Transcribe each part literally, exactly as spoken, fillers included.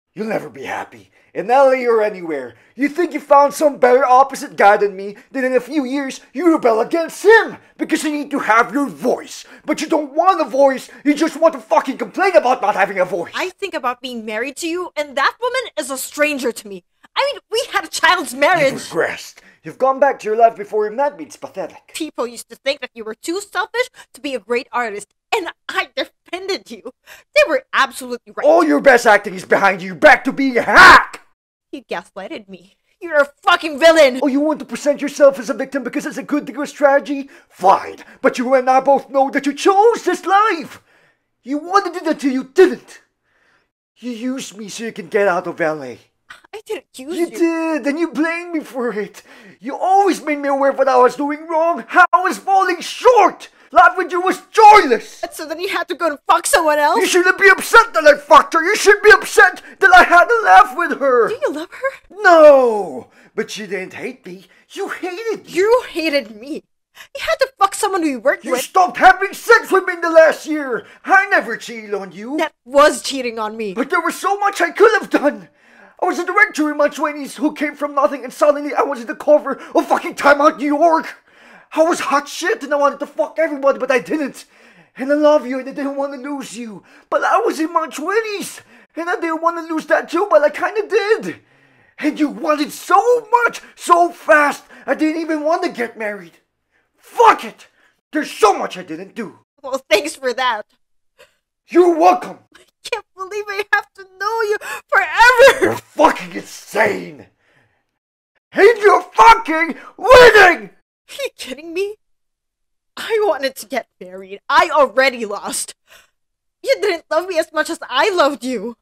You'll never be happy. In L A or anywhere. You think you found some better opposite guy than me, then in a few years, you rebel against him! Because you need to have your voice. But you don't want a voice, you just want to fucking complain about not having a voice! I think about being married to you, and that woman is a stranger to me. I mean, we had a child's marriage! You've regressed. You've gone back to your life before you met me, it's pathetic. People used to think that you were too selfish to be a great artist, and I defended you. They were absolutely right. All your best acting is behind you, back to being a hack! You gaslighted me. You're a fucking villain! Oh, you want to present yourself as a victim because it's a good thing with strategy? Fine, but you and I both know that you chose this life! You wanted it until you didn't! You used me so you can get out of L A. I didn't use you. You did, and you blamed me for it. You always made me aware of what I was doing wrong, how I was falling short. Life with you was joyless. And so then you had to go and fuck someone else? You shouldn't be upset that I fucked her. You should be upset that I had to laugh with her. Do you love her? No, but she didn't hate me. You hated me. You hated me. You had to fuck someone who you worked you with. You stopped having sex with me in the last year. I never cheated on you. That was cheating on me. But there was so much I could have done. I was a director in my twenties who came from nothing, and suddenly I was in the cover of fucking Time Out New York. I was hot shit and I wanted to fuck everybody, but I didn't. And I love you and I didn't want to lose you. But I was in my twenties and I didn't want to lose that too, but I kinda did. And you wanted so much, so fast, I didn't even want to get married. Fuck it! There's so much I didn't do. Well, thanks for that. You're welcome. I can't believe I have to know you forever. You're fucking insane. And you're fucking winning! Are you kidding me? I wanted to get married. I already lost. You didn't love me as much as I loved you.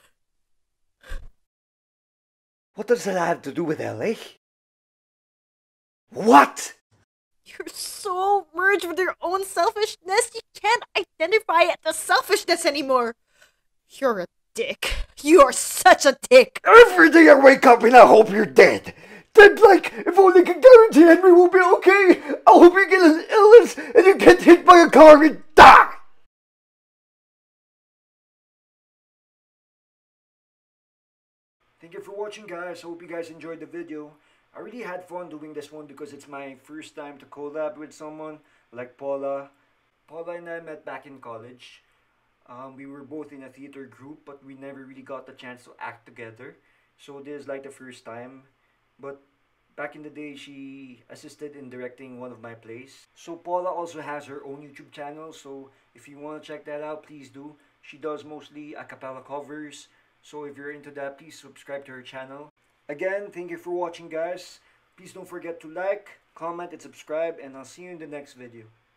What does that have to do with L A? What? You're so merged with your own selfishness, you can't identify it as selfishness anymore. You're a dick. You are such a dick. Every day I wake up and I hope you're dead. Then, like, if only I can guarantee Henry will be okay, I hope you get an illness and you get hit by a car and die! Thank you for watching, guys. I hope you guys enjoyed the video. I really had fun doing this one because it's my first time to collab with someone like Paula. Paula and I met back in college. Um, we were both in a theater group, but we never really got the chance to act together. So this is like the first time. But back in the day, she assisted in directing one of my plays. So Paula also has her own YouTube channel, so if you want to check that out, please do. She does mostly a cappella covers, so if you're into that, please subscribe to her channel. Again, thank you for watching, guys. Please don't forget to like, comment, and subscribe, and I'll see you in the next video.